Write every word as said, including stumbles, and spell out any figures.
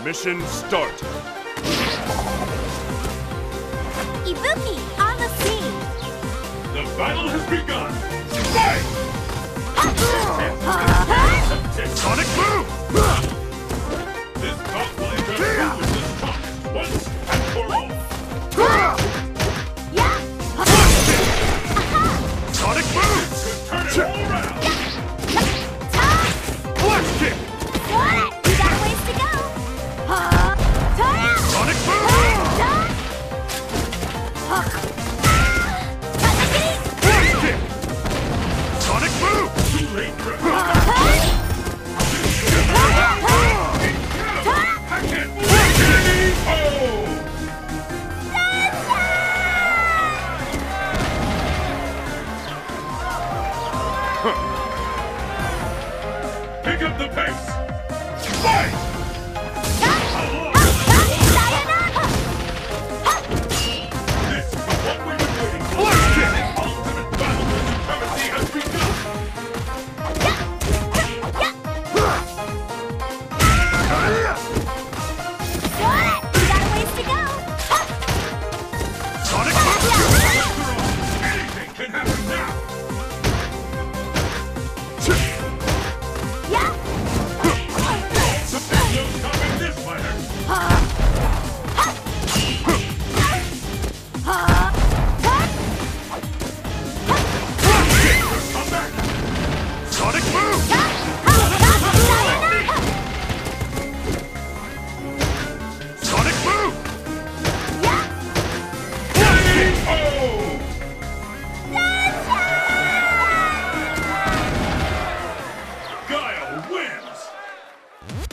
Mission start. Ibuki on the scene. The battle has begun. Fight! Sonic boom! This bout will end up with this talk once and for all. Yeah. Sonic boom! Turn it all around. Flash kick! Got it. You got a ways to go. Turn out. Sonic boom! Flash kick! Sonic boom! Too late for I can't wait! Oh! Pick up the pace! Fight! This is what we've been waiting for! Flash kick! Ultimate battle for supremacy has begun! You got a ways to go. Sonic boom! Anything can happen now! Yeah. There's no stopping this fighter! Come back! Sonic boom! Sonic boom! Oh! Guile wins!